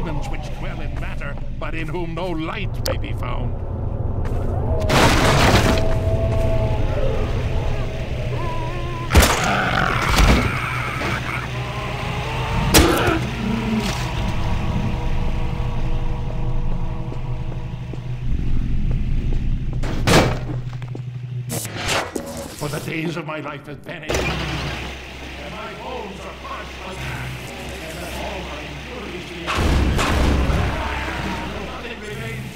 demons which dwell in matter, but in whom no light may be found. For the days of my life have vanished, and my bones are crushed like that, and that all my impurities be nothing remains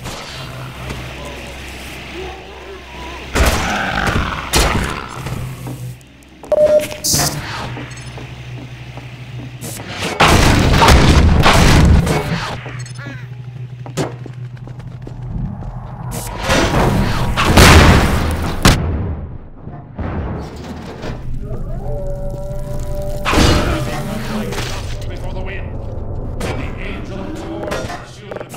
before the wind. The angel of war pursues.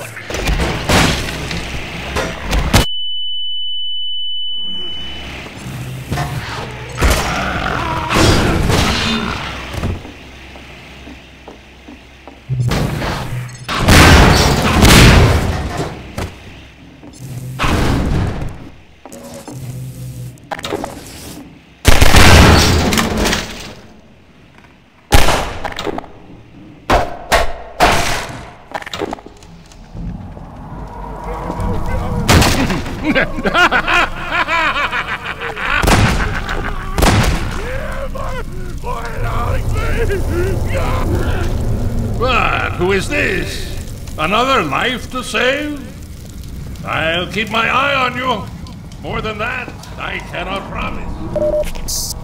But who is this? Another life to save? I'll keep my eye on you. More than that, I cannot promise.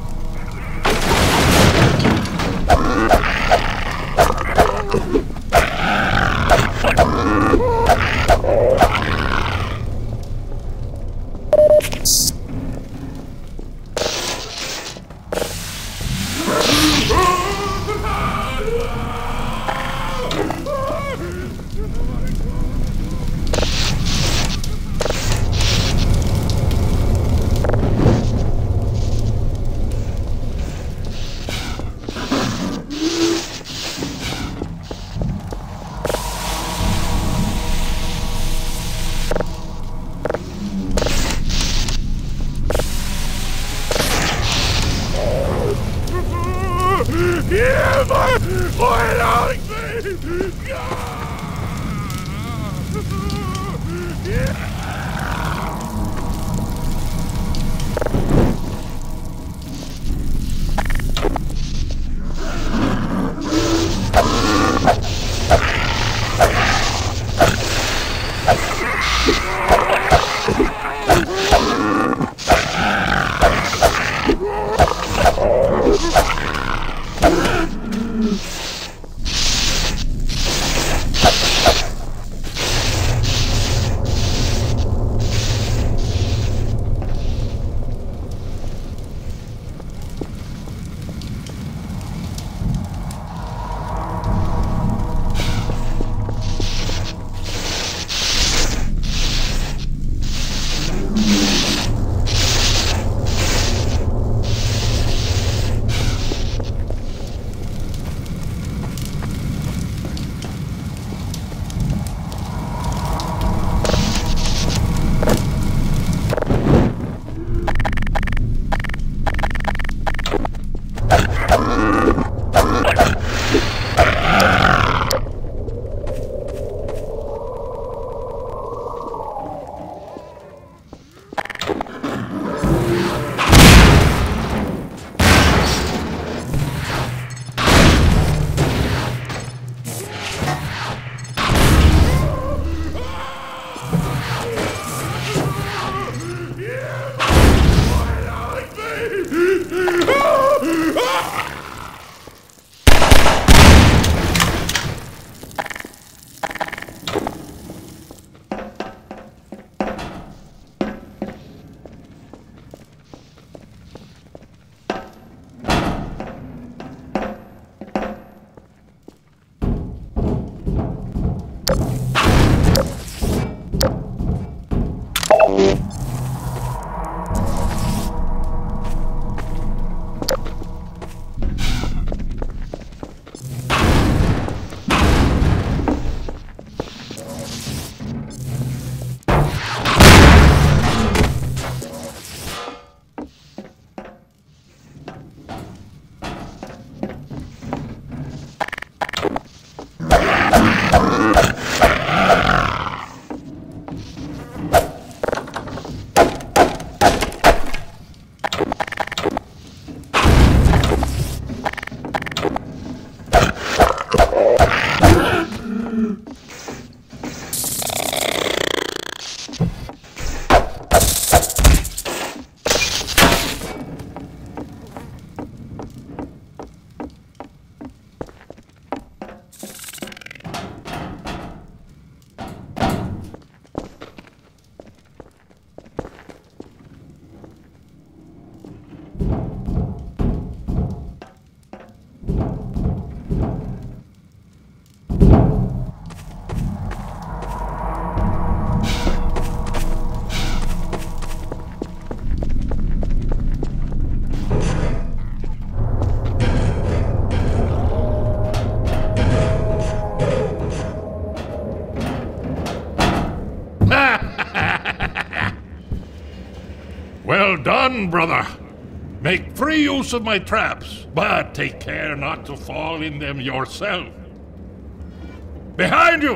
Well done, brother. Make free use of my traps, but take care not to fall in them yourself. Behind you!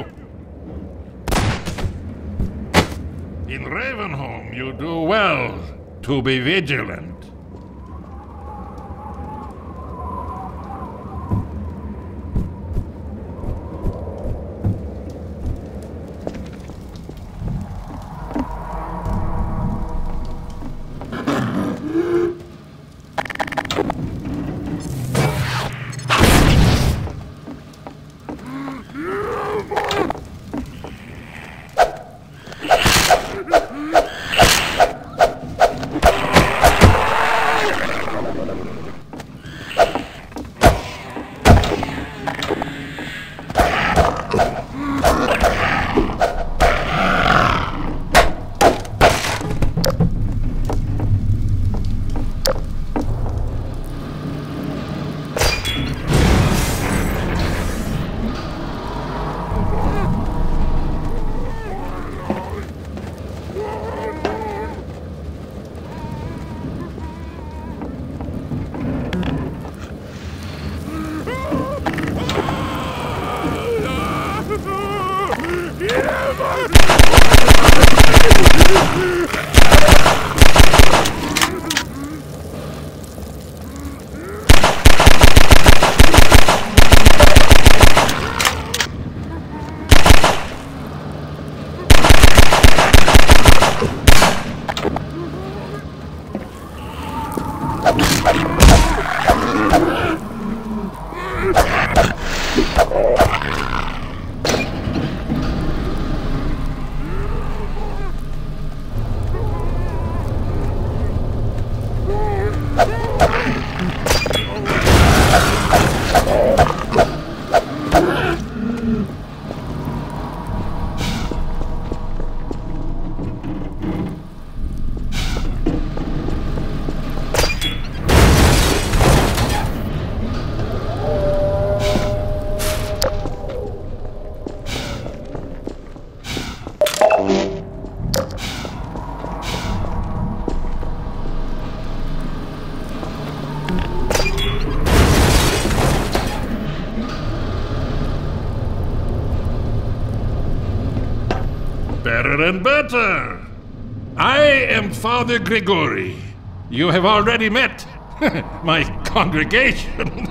In Ravenholm, you do well to be vigilant. Better and better. I am Father Gregory. You have already met my congregation.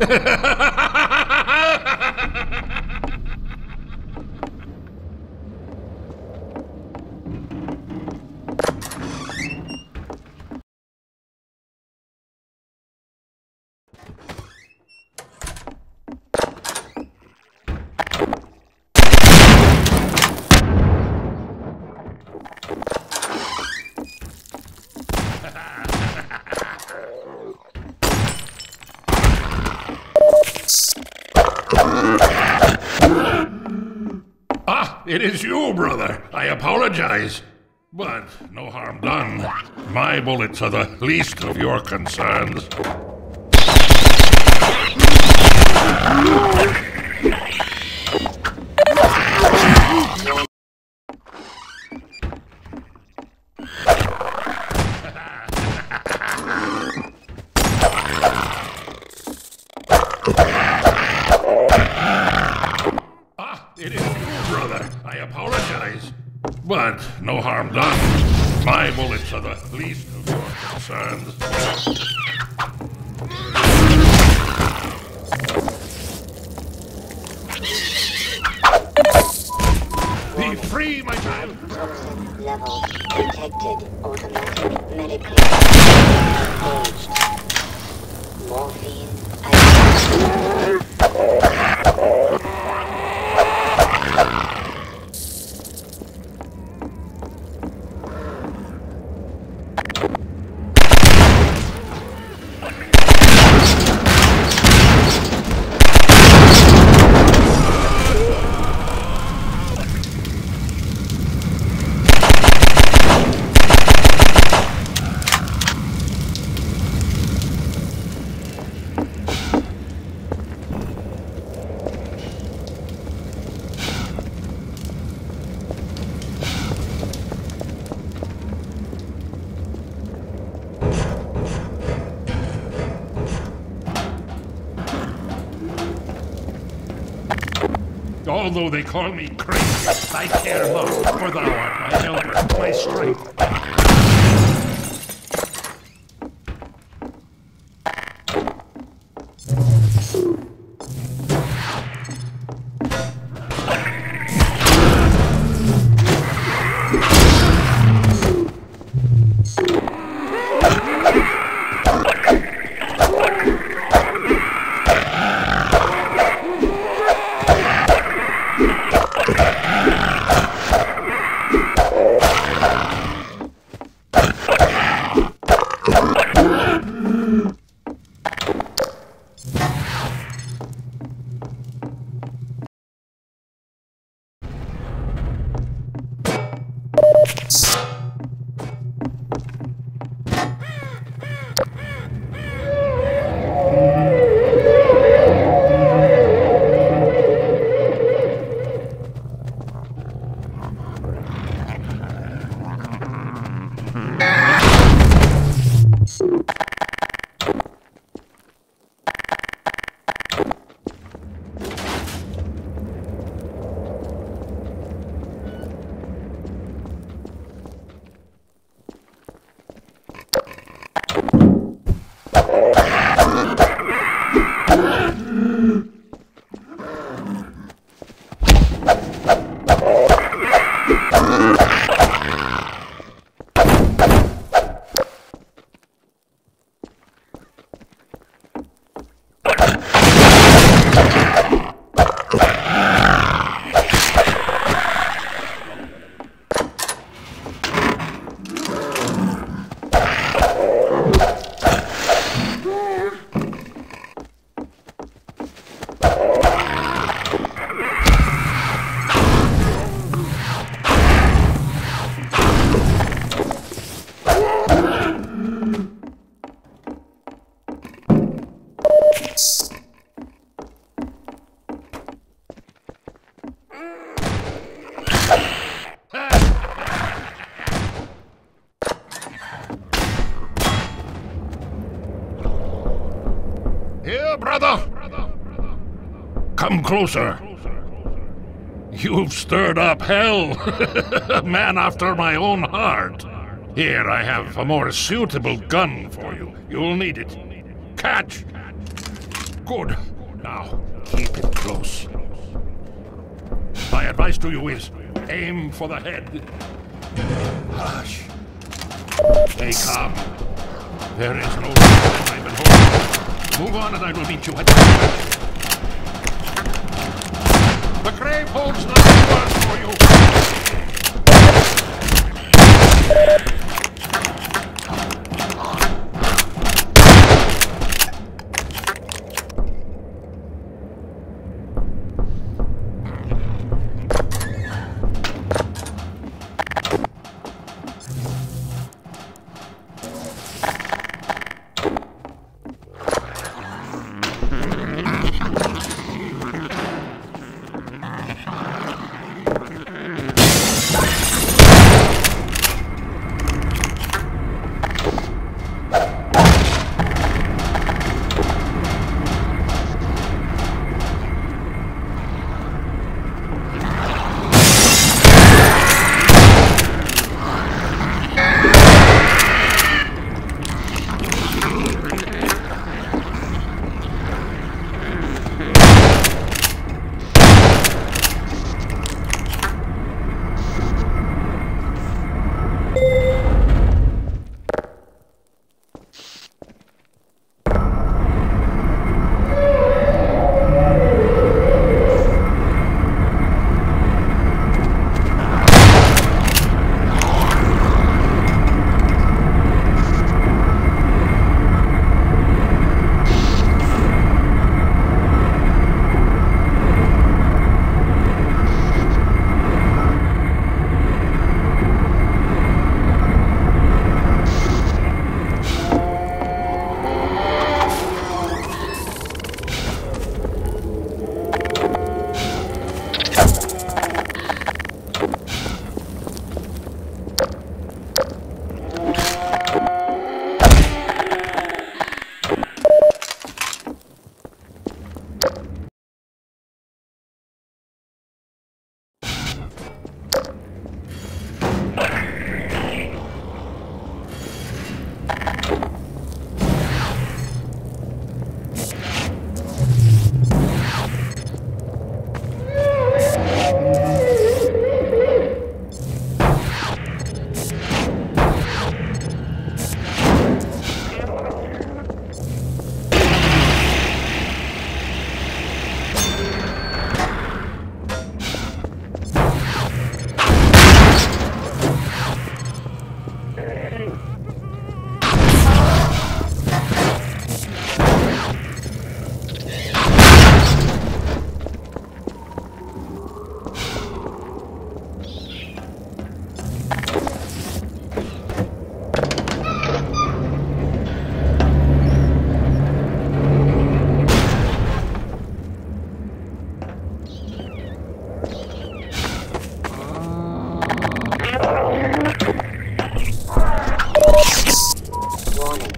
It is you, brother. I apologize. But no harm done. My bullets are the least of your concerns. It is you, brother. I apologize. But no harm done. My bullets are the least of your concerns. Be free, my child. Toxin level detected. Automatic medication engaged. Morphine activated. Although they call me crazy, I care not, for thou art my helper, my strength. Here, brother! Come closer. You've stirred up hell. A man after my own heart. Here, I have a more suitable gun for you. You'll need it. Catch! Good. Now, keep it close. My advice to you is, aim for the head. Hush. Stay calm. There is no Ravenholm. Move on and I will meet you at the church. The grave holds nothing worse for you. Warning.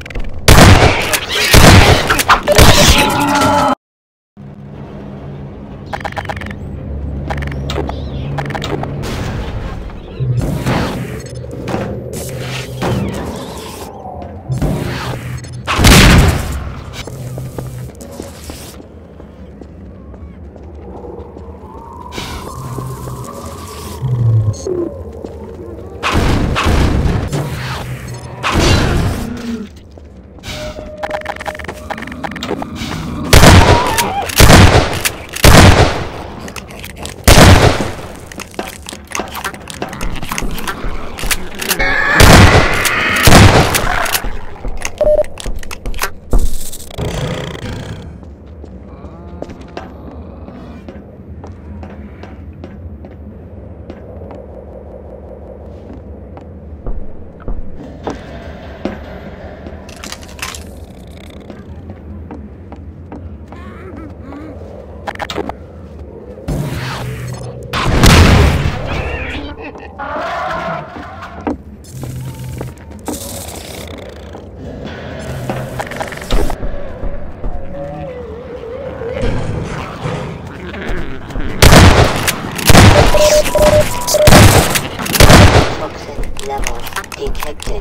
Detected.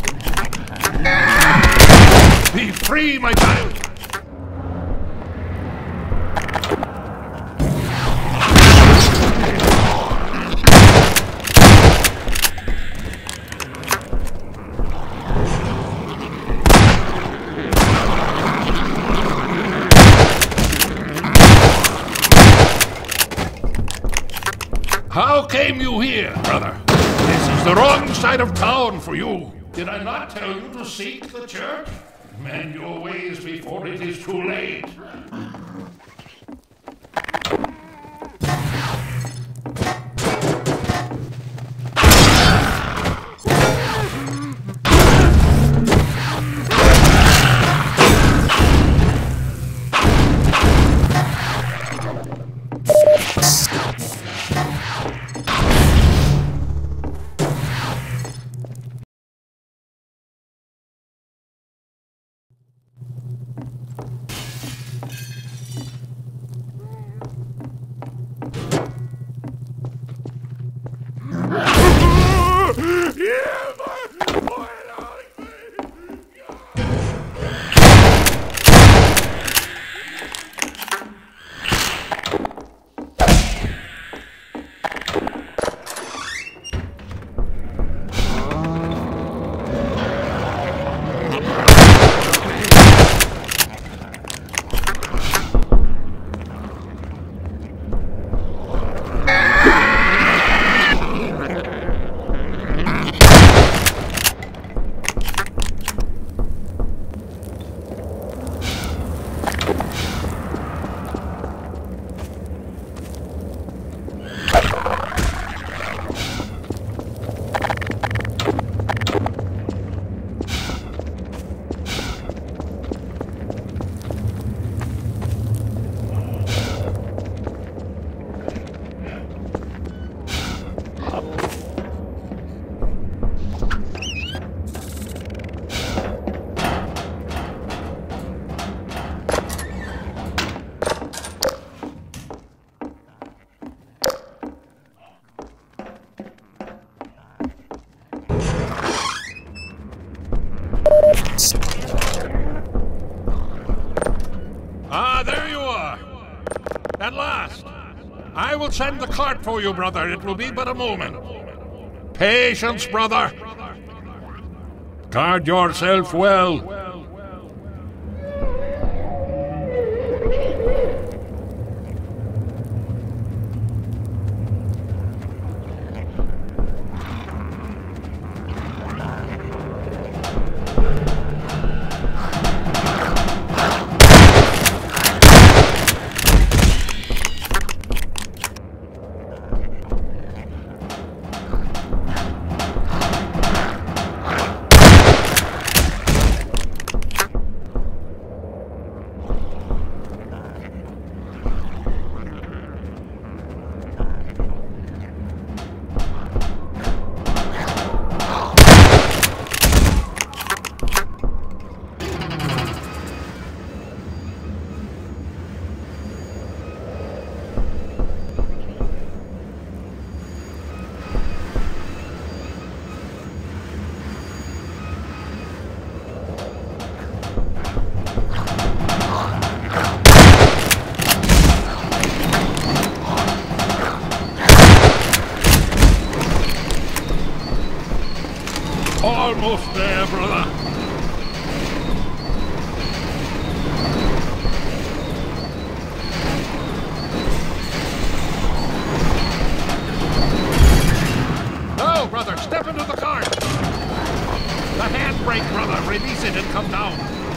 Be free, my child! How came you here, brother? This is the wrong side of town for you. Did I not tell you to seek the church? Mend your ways before it is too late. Ah, there you are. At last. I will send the cart for you, brother. It will be but a moment. Patience, brother. Guard yourself well. Almost there, brother. No, brother, step into the cart. The handbrake, brother. Release it and come down.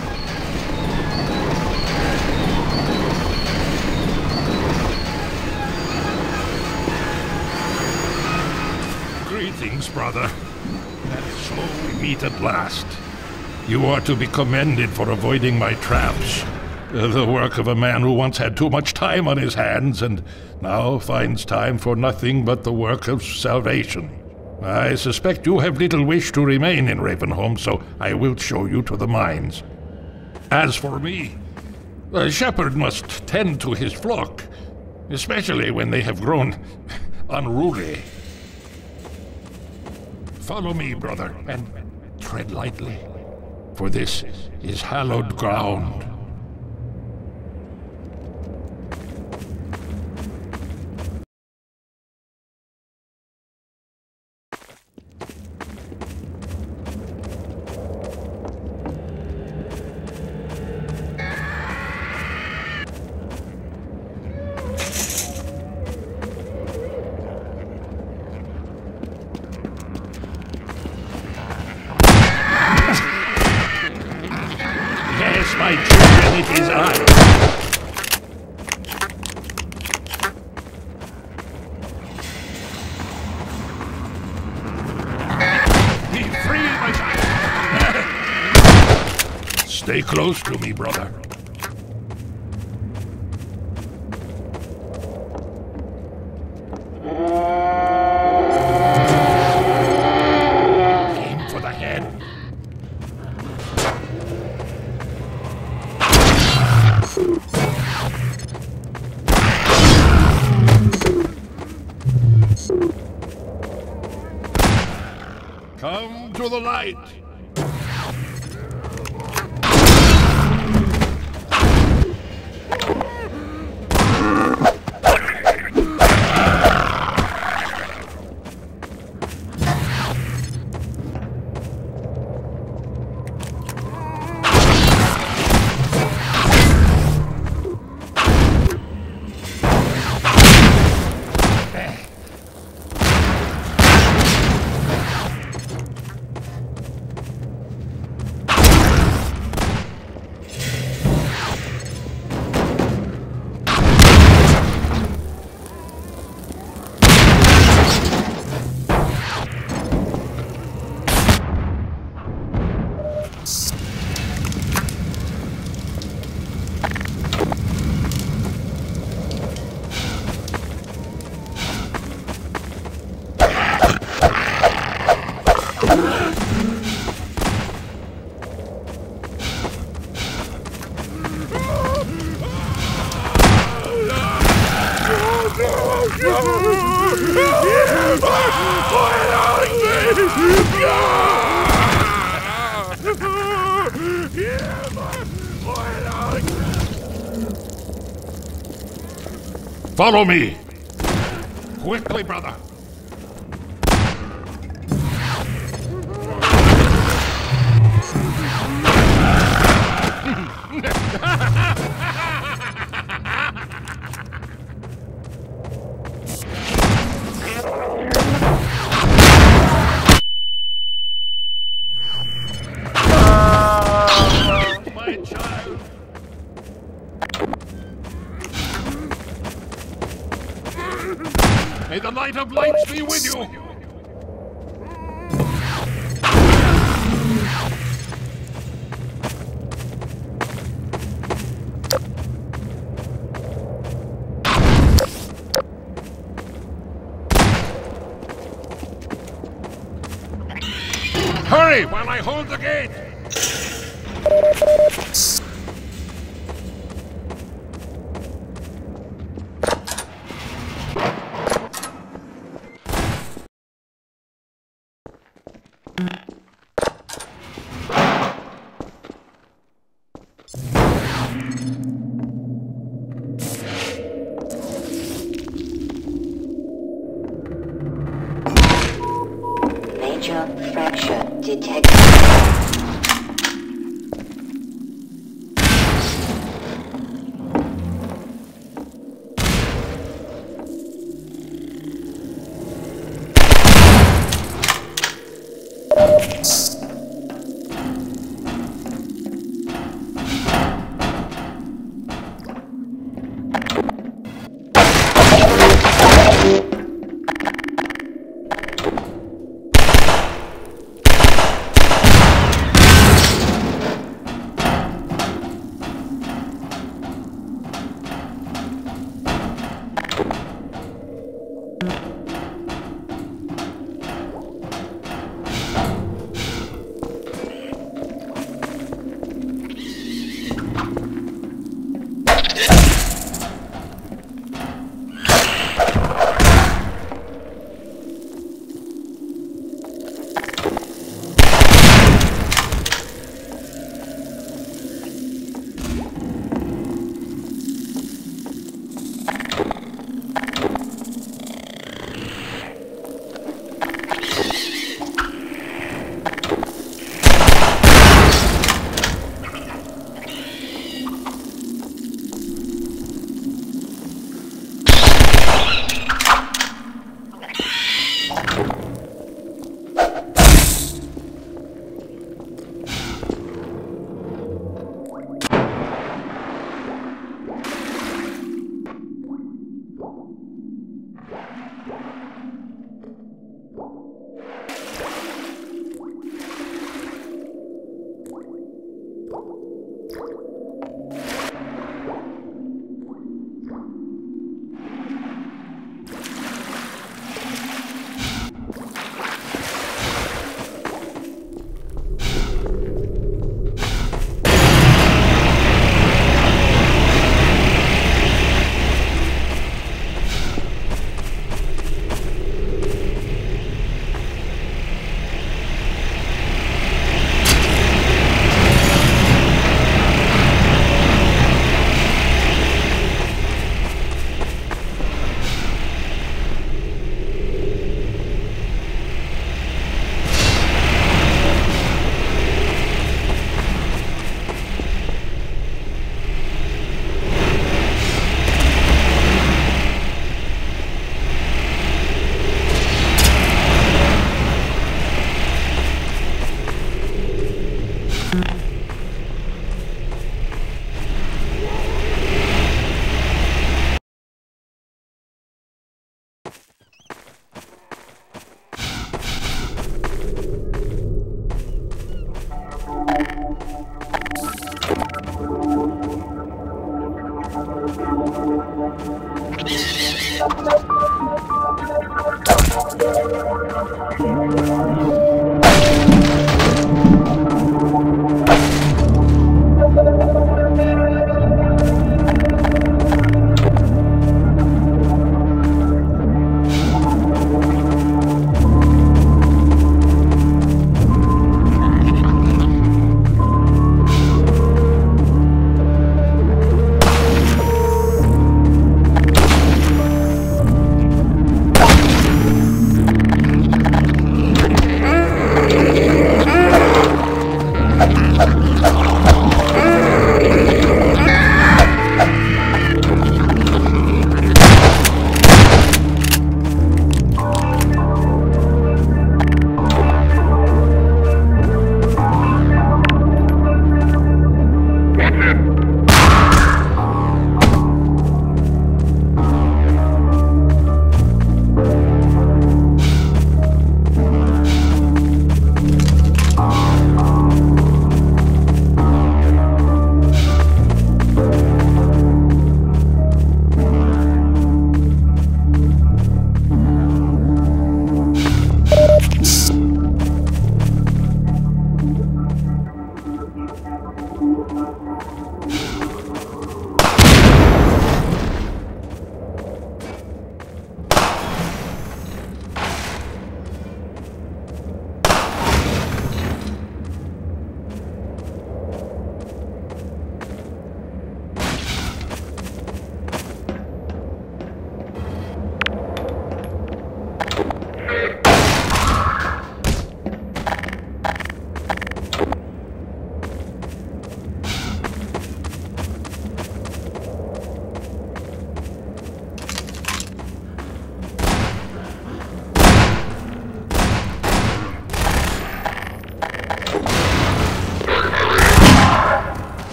Greetings, brother. And so we meet at last. You are to be commended for avoiding my traps. The work of a man who once had too much time on his hands and now finds time for nothing but the work of salvation. I suspect you have little wish to remain in Ravenholm, so I will show you to the mines. As for me, a shepherd must tend to his flock, especially when they have grown unruly. Follow me, brother, and tread lightly, for this is hallowed ground. My children, it is I. Be free, my child. Stay close to me, brother. Aim for the head. Come to the light. Follow me! Quickly, brother! My child! May the light of lights be with you! Hurry while I hold the gate! Major fracture detected.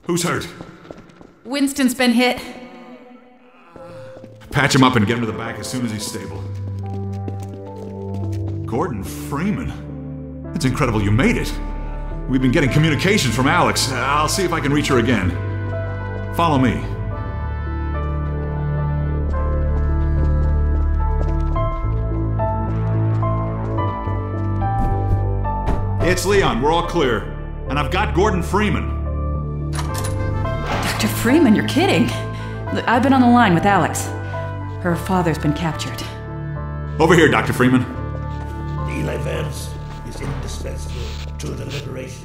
Who's hurt? Winston's been hit. Patch him up and get him to the back as soon as he's stable. Gordon Freeman. It's incredible you made it. We've been getting communications from Alex. I'll see if I can reach her again. Follow me. It's Leon. We're all clear. And I've got Gordon Freeman. Dr. Freeman, you're kidding. Look, I've been on the line with Alex. Her father's been captured. Over here, Dr. Freeman. Eli Vance is indispensable to the liberation.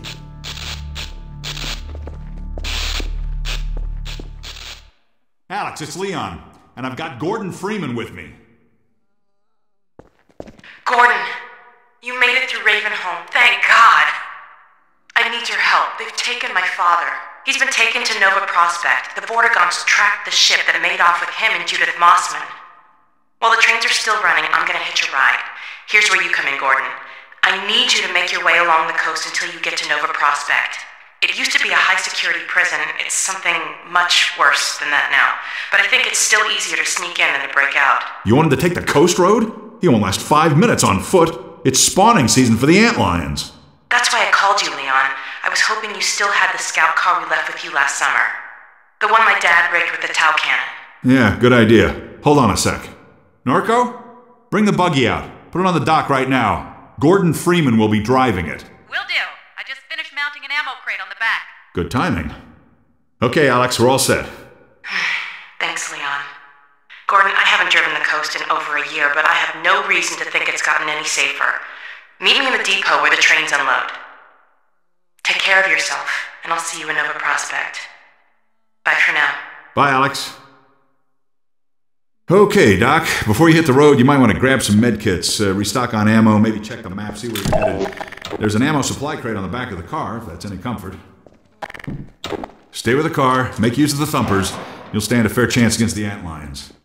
Alex, it's Leon. And I've got Gordon Freeman with me. Gordon, you made it through Ravenholm. Thank God. I need your help. They've taken my father. He's been taken to Nova Prospekt. The Vortigaunts tracked the ship that made off with him and Judith Mossman. While the trains are still running, I'm gonna hitch a ride. Here's where you come in, Gordon. I need you to make your way along the coast until you get to Nova Prospekt. It used to be a high-security prison. It's something much worse than that now. But I think it's still easier to sneak in than to break out. You want him to take the coast road? He won't last 5 minutes on foot. It's spawning season for the antlions. That's why I called you, Leon. I was hoping you still had the scout car we left with you last summer. The one my dad rigged with the Tau cannon. Yeah, good idea. Hold on a sec. Norco? Bring the buggy out. Put it on the dock right now. Gordon Freeman will be driving it. Will do. I just finished mounting an ammo crate on the back. Good timing. Okay, Alex, we're all set. Thanks, Leon. Gordon, I haven't driven the coast in over a year, but I have no reason to think it's gotten any safer. Meet me in the depot where the trains unload. Take care of yourself, and I'll see you in Nova Prospekt. Bye for now. Bye, Alex. Okay, Doc. Before you hit the road, you might want to grab some med kits, restock on ammo, maybe check the map, see where you're headed. There's an ammo supply crate on the back of the car, if that's any comfort. Stay with the car, make use of the thumpers. You'll stand a fair chance against the antlions.